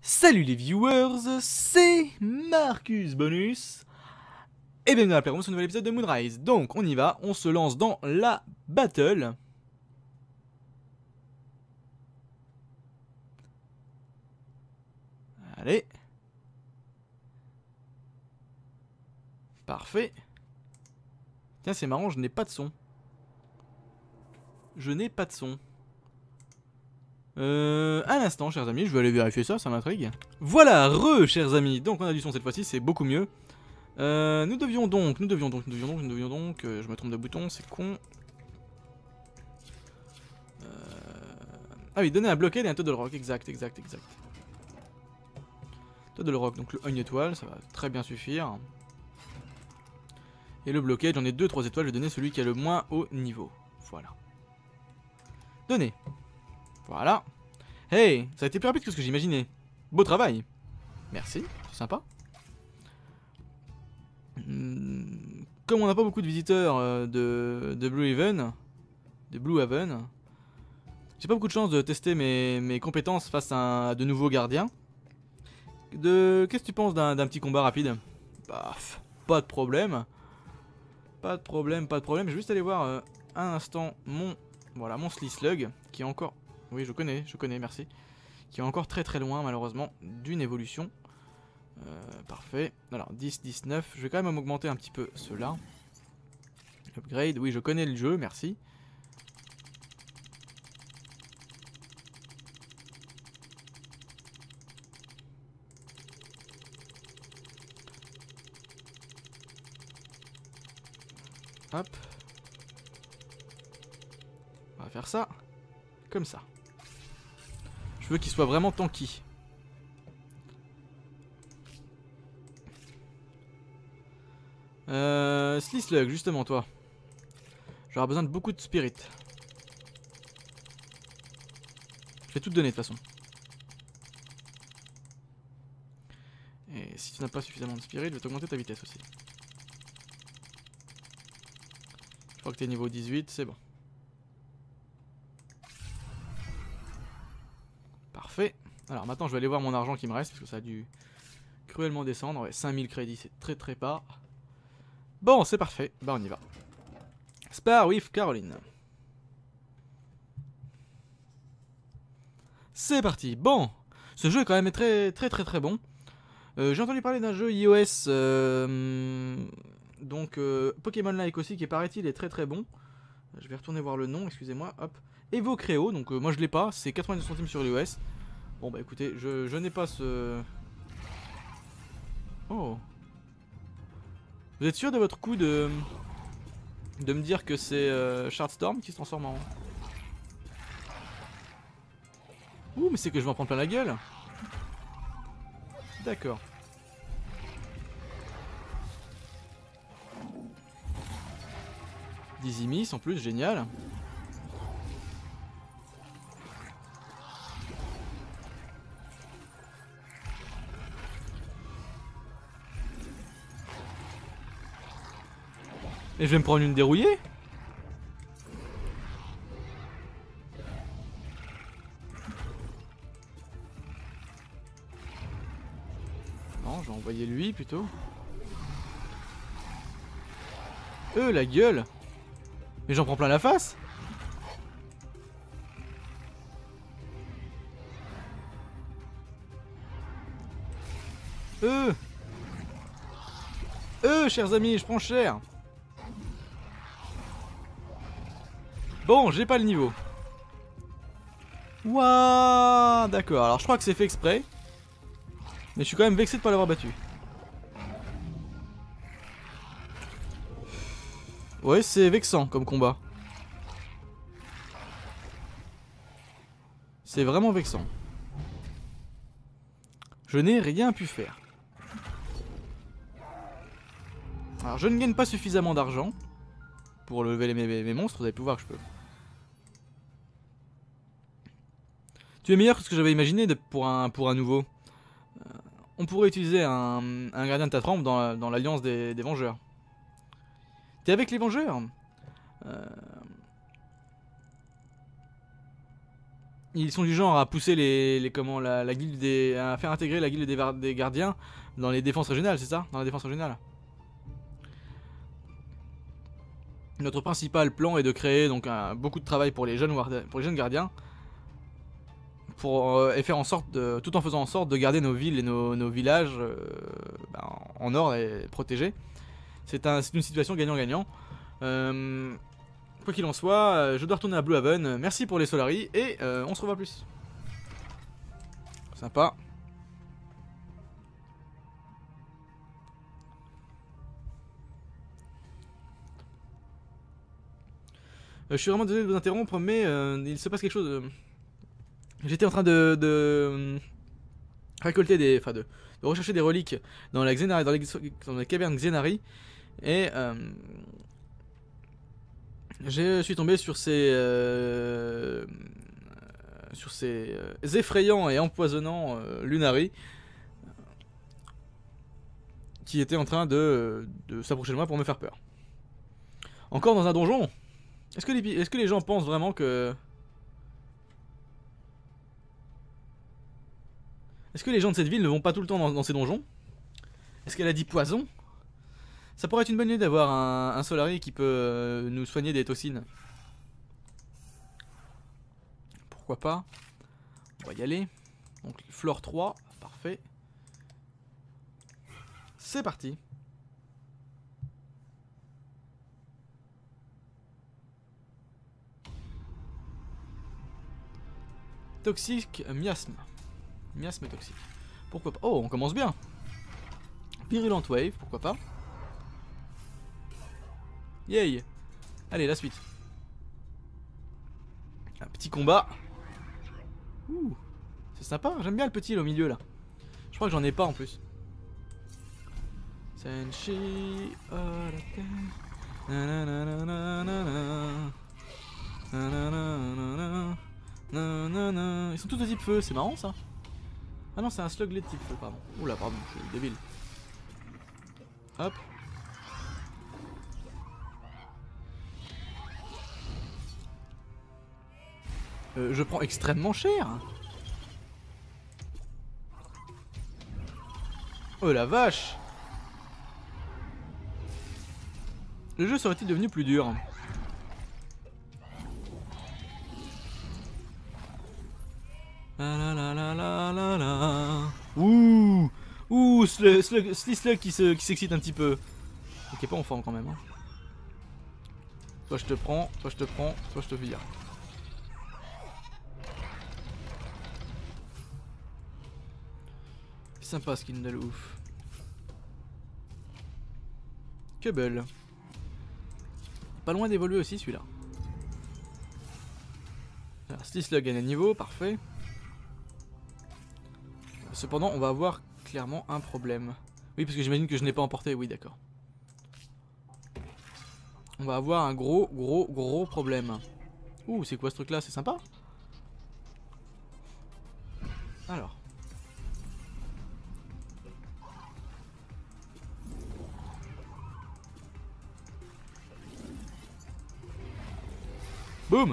Salut les viewers, c'est Marcus Bonus et bienvenue dans la Playroom sur un nouvel épisode de Moonrise. Donc on y va, on se lance dans la battle. Allez. Parfait. Tiens, c'est marrant, je n'ai pas de son. Je n'ai pas de son. Un instant, chers amis, je vais aller vérifier ça, ça m'intrigue. Voilà, chers amis, donc on a du son cette fois-ci, c'est beaucoup mieux. Nous devions donc, je me trompe de bouton, c'est con. Ah oui, donner un blockade et un Toddle Rock, exact. Toddle Rock, donc le 1 étoile, ça va très bien suffire. Et le blockade, j'en ai 2-3 étoiles, je vais donner celui qui a le moins haut niveau. Voilà. Donner. Voilà. Hey, ça a été plus rapide que ce que j'imaginais. Beau travail. Merci, c'est sympa. Comme on n'a pas beaucoup de visiteurs de Blue Haven, j'ai pas beaucoup de chance de tester mes compétences face à de nouveaux gardiens. Qu'est-ce que tu penses d'un petit combat rapide? Paf, pas de problème. Pas de problème. Je vais juste aller voir un instant mon Slislug qui est encore... Oui, je connais, merci. Qui est encore très loin malheureusement d'une évolution. Parfait. Alors 10, 19. Je vais quand même augmenter un petit peu cela. Upgrade, oui je connais le jeu, merci. Hop. On va faire ça. Comme ça. Je veux qu'il soit vraiment tanky. Slislug, justement toi. J'aurai besoin de beaucoup de spirit. Je vais tout te donner de toute façon. Et si tu n'as pas suffisamment de spirit, je vais t'augmenter ta vitesse aussi. Je crois que tu es niveau 18, c'est bon. Parfait. Alors maintenant je vais aller voir mon argent qui me reste parce que ça a dû cruellement descendre. Ouais, 5000 crédits, c'est très bas. Bon, c'est parfait. Bah on y va. Spar with Caroline. C'est parti. Bon, ce jeu est quand même très bon. J'ai entendu parler d'un jeu iOS, Pokémon Like aussi, qui paraît-il est très bon. Je vais retourner voir le nom, excusez-moi. Hop. Evo Creo, donc moi je l'ai pas, c'est 90 centimes sur l'iOS. Bon bah écoutez, je n'ai pas ce... Oh. Vous êtes sûr de votre coup de me dire que c'est Shardstorm qui se transforme en... Ouh, mais c'est que je vais en prendre plein la gueule. D'accord. Dizzy Miss en plus, génial. Et je vais me prendre une dérouillée. Non, je vais envoyer lui plutôt. La gueule. Mais j'en prends plein la face. Chers amis, je prends cher. Bon, j'ai pas le niveau. Waouh, d'accord. Alors je crois que c'est fait exprès. Mais je suis quand même vexé de pas l'avoir battu. Ouais, c'est vexant comme combat. C'est vraiment vexant. Je n'ai rien pu faire. Alors je ne gagne pas suffisamment d'argent pour lever mes monstres, vous avez pu voir que je peux. Tu es meilleur que ce que j'avais imaginé pour un nouveau. On pourrait utiliser un gardien de ta trempe dans l'alliance des Vengeurs. T'es avec les Vengeurs? ils sont du genre à pousser comment, la guilde des... à faire intégrer la guilde des gardiens dans les défenses régionales, c'est ça? Dans la défense régionale. Notre principal plan est de créer donc beaucoup de travail pour les jeunes gardiens. Et faire en sorte tout en faisant en sorte de garder nos villes et nos villages en ordre et protégés. C'est une situation gagnant-gagnant. Quoi qu'il en soit, je dois retourner à Blue Haven. Merci pour les Solari et on se revoit plus. Sympa. Je suis vraiment désolé de vous interrompre, mais il se passe quelque chose. J'étais en train de récolter de rechercher des reliques dans la Xenari, dans la caverne Xenari, et je suis tombé sur ces effrayants et empoisonnants Lunari qui étaient en train de s'approcher de moi pour me faire peur. Encore dans un donjon? Est-ce que les gens pensent vraiment que... Est-ce que les gens de cette ville ne vont pas tout le temps dans ces donjons? Est-ce qu'elle a dit poison? Ça pourrait être une bonne idée d'avoir un Solari qui peut nous soigner des toxines. Pourquoi pas? On va y aller. Donc flore 3, parfait. C'est parti. Toxique, miasme. Miasme toxique. Pourquoi pas? Oh, on commence bien. Virulent wave, pourquoi pas? Yay. Allez, la suite. Un petit combat. Ouh, c'est sympa, j'aime bien le petit là, au milieu là. Je crois que j'en ai pas en plus. Senshi Arate. Ils sont tous de type feu, c'est marrant ça. Ah non, c'est un sluglet de type feu, pardon. Oula, pardon, je suis débile. Hop. Je prends extrêmement cher. Oh la vache. Le jeu serait-il devenu plus dur? La la la la la la la. Ouh. Ouh, Slug qui s'excite un petit peu. Ok, pas en forme quand même. Hein. Soit je te prends, soit je te prends, soit je te vire. Sympa skin de ouf. Que belle. Pas loin d'évoluer aussi celui-là. Slislug gagne à niveau, parfait. Cependant, on va avoir clairement un problème. Oui, parce que j'imagine que je n'ai pas emporté. Oui, d'accord. On va avoir un gros problème. Ouh, c'est quoi ce truc-là? C'est sympa. Alors. Boum.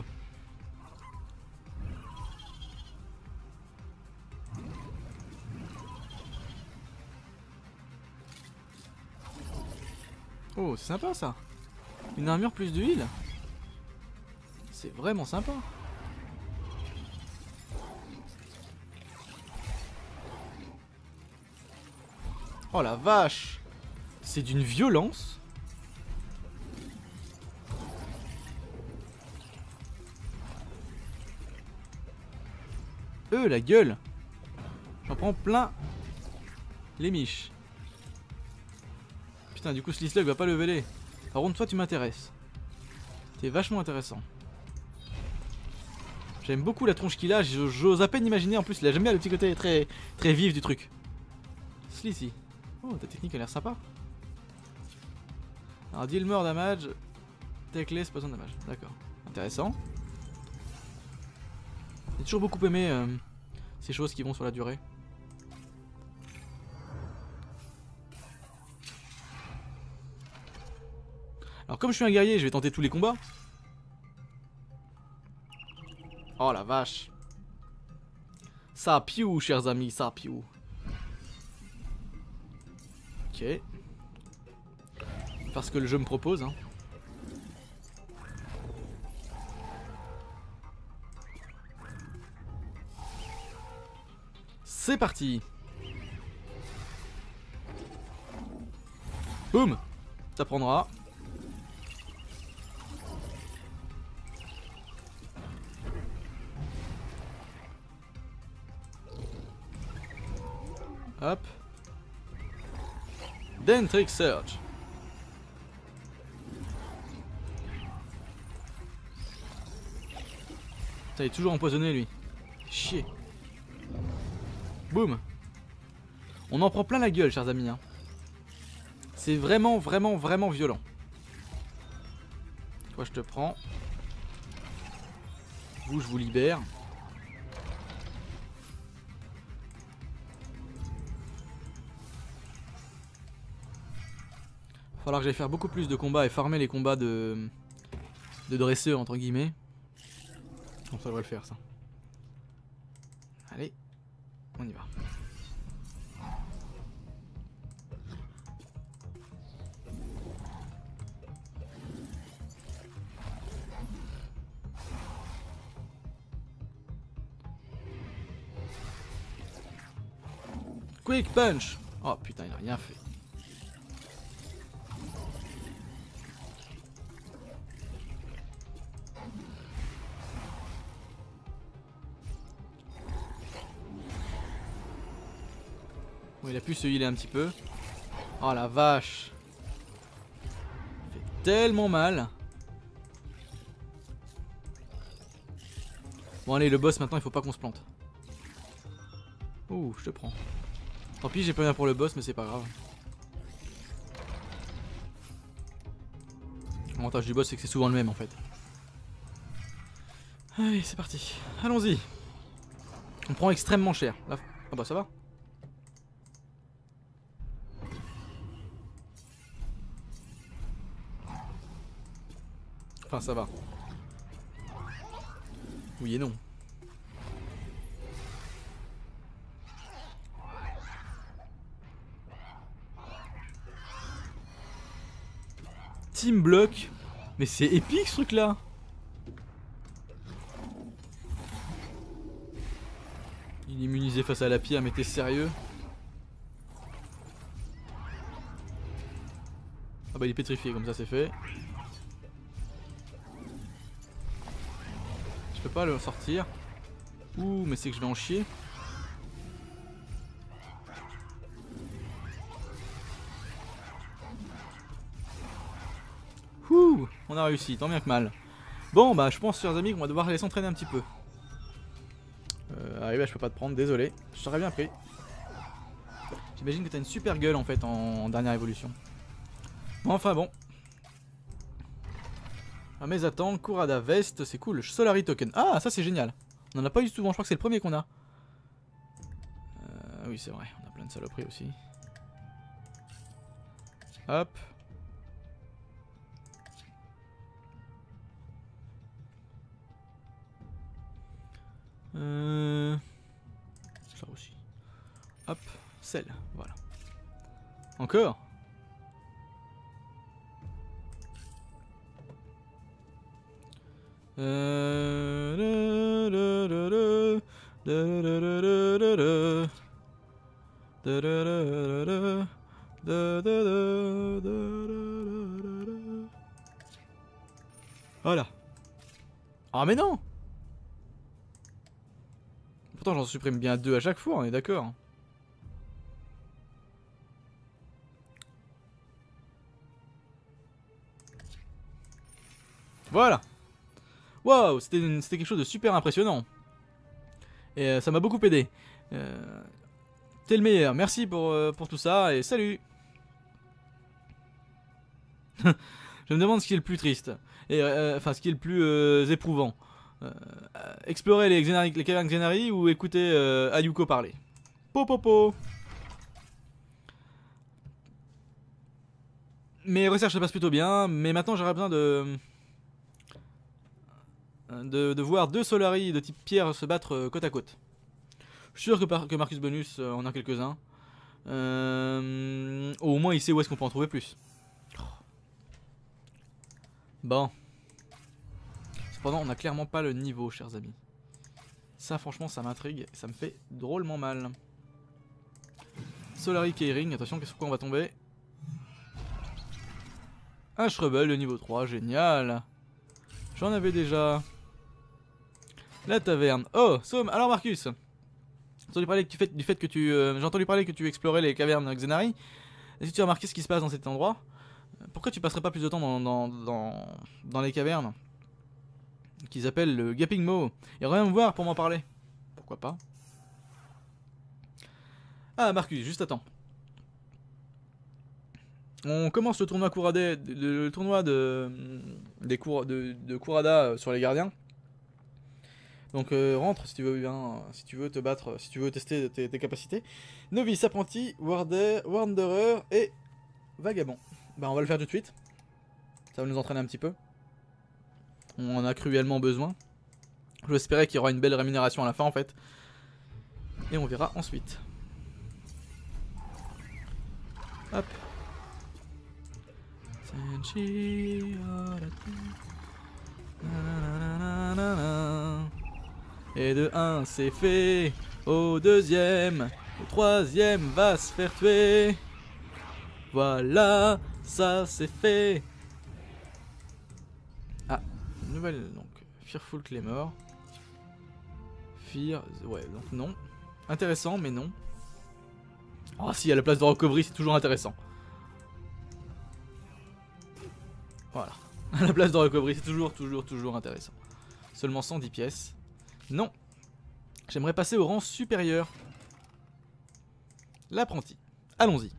Oh, c'est sympa ça. Une armure plus de heal. C'est vraiment sympa. Oh la vache. C'est d'une violence. La gueule. J'en prends plein les miches. Putain, du coup, Slislug va pas leveler. Par contre, toi, tu m'intéresses. T'es vachement intéressant. J'aime beaucoup la tronche qu'il a. J'ose à peine imaginer. En plus, j'aime bien le petit côté très vif du truc. Slissy. Oh, ta technique a l'air sympa. Alors, deal more damage. Take poison damage. D'accord. Intéressant. J'ai toujours beaucoup aimé ces choses qui vont sur la durée. Alors comme je suis un guerrier, je vais tenter tous les combats. Oh la vache. Ça piou, chers amis, ça piou. Ok. Parce que le jeu me propose. Hein. C'est parti. Boum. Ça prendra. Hop. Dentric Surge. Putain, il est toujours empoisonné lui. Chier. Boum. On en prend plein la gueule, chers amis. Hein. C'est vraiment, vraiment, vraiment violent. Toi, je te prends. Vous, je vous libère. Va falloir que j'aille faire beaucoup plus de combats et farmer les combats de dresseurs, entre guillemets. Bon, ça devrait le faire, ça. Allez, on y va. Quick punch. Oh putain, il a rien fait. Bon, il a pu se healer un petit peu. Oh la vache. Ça fait tellement mal. Bon allez, le boss maintenant, il faut pas qu'on se plante. Ouh, je te prends. Tant pis, j'ai pas rien pour le boss, mais c'est pas grave. L'avantage du boss, c'est que c'est souvent le même en fait. Allez, c'est parti. Allons-y. On prend extrêmement cher. Là... Ah bah ça va. Enfin, ça va. Oui et non. Team block. Mais c'est épique ce truc là. Il est immunisé face à la pierre, mais t'es sérieux? Ah bah il est pétrifié, comme ça c'est fait. Je peux pas le sortir. Ouh, mais c'est que je vais en chier. Ouh, on a réussi, tant bien que mal. Bon bah je pense, chers amis, qu'on va devoir aller s'entraîner un petit peu. Arrivé, je peux pas te prendre, désolé. Je t'aurais bien pris. J'imagine que t'as une super gueule en fait en dernière évolution. Bon, enfin bon. Ah mais attends, Kurada Vest, c'est cool. Solari Token. Ah, ça c'est génial. On en a pas eu souvent, je crois que c'est le premier qu'on a. Oui, c'est vrai, on a plein de saloperies aussi. Hop. Ça aussi. Hop, sel, voilà. Encore. Voilà. Ah mais non. Pourtant j'en supprime bien 2 à chaque fois, on est d'accord. Voilà. Waouh, c'était quelque chose de super impressionnant. Et ça m'a beaucoup aidé. T'es le meilleur, merci pour tout ça et salut. Je me demande ce qui est le plus triste. Et enfin ce qui est le plus éprouvant. Explorer les cavernes Xenari ou écouter Ayuko parler. Po. Mes recherches se passent plutôt bien, mais maintenant j'aurais besoin de voir 2 Solari de type pierre se battre côte à côte. Je suis sûr que Marcus Bonus en a quelques-uns. Au moins il sait où est-ce qu'on peut en trouver plus. Bon. Cependant, on n'a clairement pas le niveau, chers amis. Ça, franchement, ça m'intrigue. Ça me fait drôlement mal. Solari Keyring. Attention, qu'est-ce qu'on va tomber? Un Shrebel de niveau 3. Génial. J'en avais déjà. La taverne. Oh, Somme. Alors, Marcus. J'ai entendu parler du fait que j'ai entendu parler que tu explorais les cavernes Xenari. Est-ce que tu as remarqué ce qui se passe dans cet endroit? Pourquoi tu passerais pas plus de temps dans les cavernes qu'ils appellent le Gaping Maw et rien me voir pour m'en parler? Pourquoi pas? Ah Marcus, juste attends. On commence le tournoi de Kurada sur les gardiens. Donc rentre si tu veux bien, si tu veux te battre, si tu veux tester tes capacités. Novice, apprenti, Wanderer et Vagabond. Bah on va le faire tout de suite. Ça va nous entraîner un petit peu. On en a cruellement besoin. J'espérais qu'il y aura une belle rémunération à la fin en fait. Et on verra ensuite. Hop. Et de 1 c'est fait. Au deuxième. Le troisième va se faire tuer. Voilà. Ça c'est fait. Ah, une nouvelle donc Fearful Claymore. Fear, ouais donc non. Intéressant mais non. Oh si, à la place de recovery c'est toujours intéressant. Voilà. À la place de recovery c'est toujours intéressant. Seulement 110 pièces. Non. J'aimerais passer au rang supérieur. L'apprenti. Allons-y.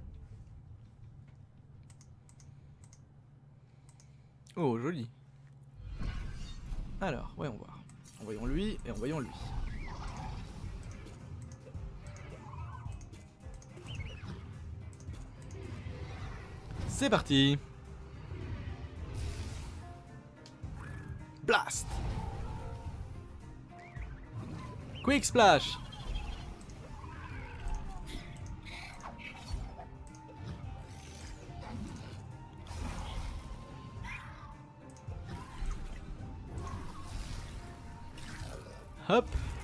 Oh, joli. Alors, voyons voir. Envoyons lui et envoyons lui. C'est parti. Blast. Quick Splash. Hop.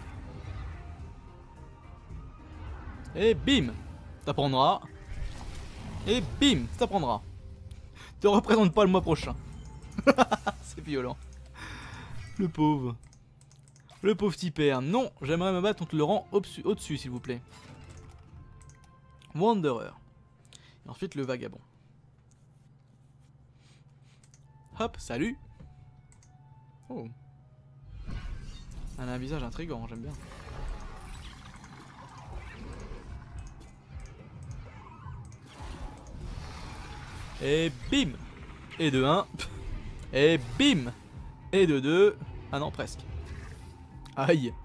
Et bim. T'apprendras. Et bim. T'apprendras. Te représente pas le mois prochain. C'est violent. Le pauvre. Le pauvre petit père. Non, j'aimerais me battre contre le rang au-dessus, s'il vous plaît. Wanderer. Et ensuite le vagabond. Hop, salut. Oh. Elle a un visage intriguant, j'aime bien. Et bim. Et de 1. Et bim. Et de 2. Ah non, presque. Aïe.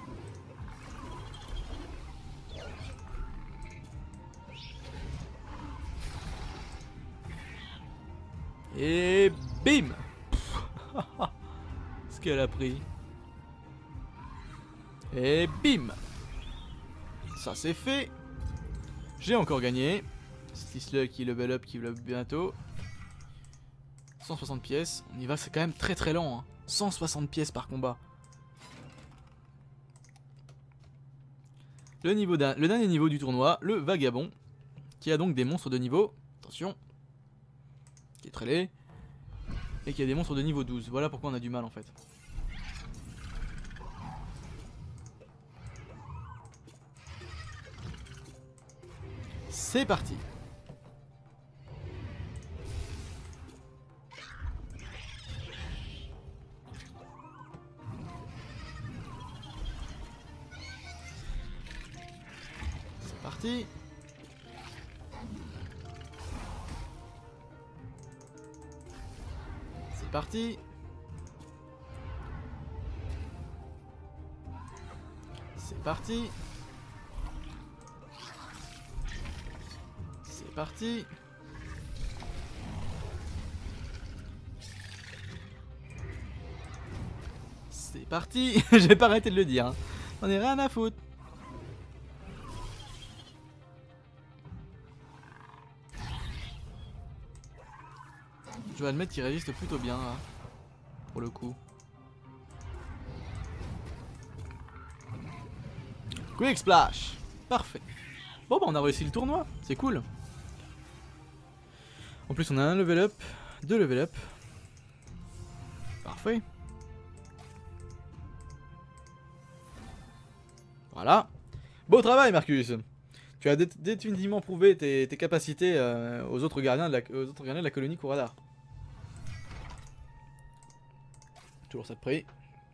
Et bim. Ce qu'elle a pris. Et bim. Ça c'est fait. J'ai encore gagné. Stisler qui level up, qui level up bientôt. 160 pièces. On y va, c'est quand même très lent. Hein. 160 pièces par combat. Le dernier niveau du tournoi, le vagabond. Qui a donc des monstres de niveau. Attention. Qui est très laid. Et qui a des monstres de niveau 12. Voilà pourquoi on a du mal en fait. C'est parti. C'est parti. C'est parti. C'est parti. C'est parti. C'est parti. J'ai pas arrêté de le dire. Hein. On est rien à foutre. Je vais admettre qu'il résiste plutôt bien là. Pour le coup. Quick Splash. Parfait. Bon bah on a réussi le tournoi, c'est cool. En plus on a un level up, 2 level up. Parfait. Voilà. Beau travail Marcus. Tu as définitivement prouvé tes capacités aux autres gardiens de la colonie Couradar. Toujours ça de prix.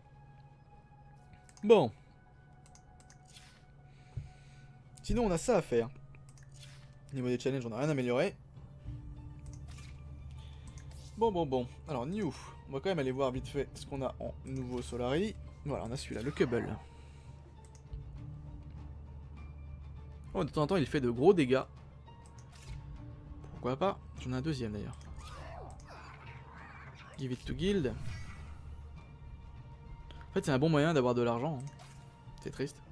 Bon. Sinon on a ça à faire. Au niveau des challenges on n'a rien amélioré. Bon. Alors new. On va quand même aller voir vite fait ce qu'on a en nouveau Solari. Voilà, on a celui-là, le Cubble. Oh, de temps en temps il fait de gros dégâts. Pourquoi pas? J'en ai un deuxième d'ailleurs. Give it to guild. En fait c'est un bon moyen d'avoir de l'argent. Hein. C'est triste.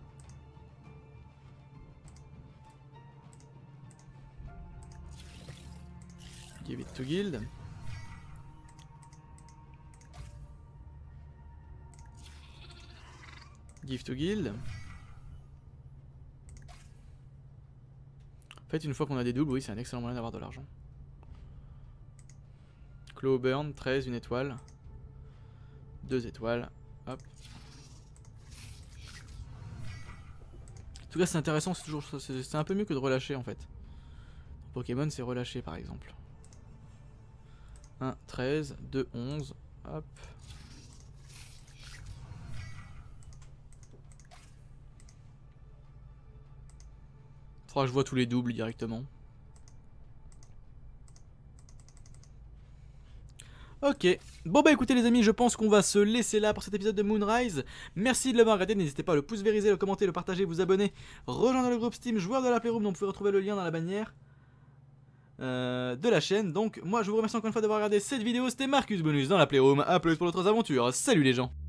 Give it to guild. Give to guild. En fait, une fois qu'on a des doubles, oui, c'est un excellent moyen d'avoir de l'argent. Claw burn, 13, une étoile. 2 étoiles. Hop. En tout cas, c'est intéressant, c'est toujours, c'est un peu mieux que de relâcher en fait. Pokémon, c'est relâcher par exemple. 1, 13, 2, 11. Hop. Faudra que je vois tous les doubles directement. Ok, bon bah écoutez les amis, je pense qu'on va se laisser là pour cet épisode de Moonrise. Merci de l'avoir regardé, n'hésitez pas à le pouce vériser, le commenter, le partager, vous abonner, rejoindre le groupe Steam joueur de la Playroom dont vous pouvez retrouver le lien dans la bannière de la chaîne. Donc moi je vous remercie encore une fois d'avoir regardé cette vidéo, c'était Marcus Bonus dans la Playroom, à plus pour d'autres aventures, salut les gens.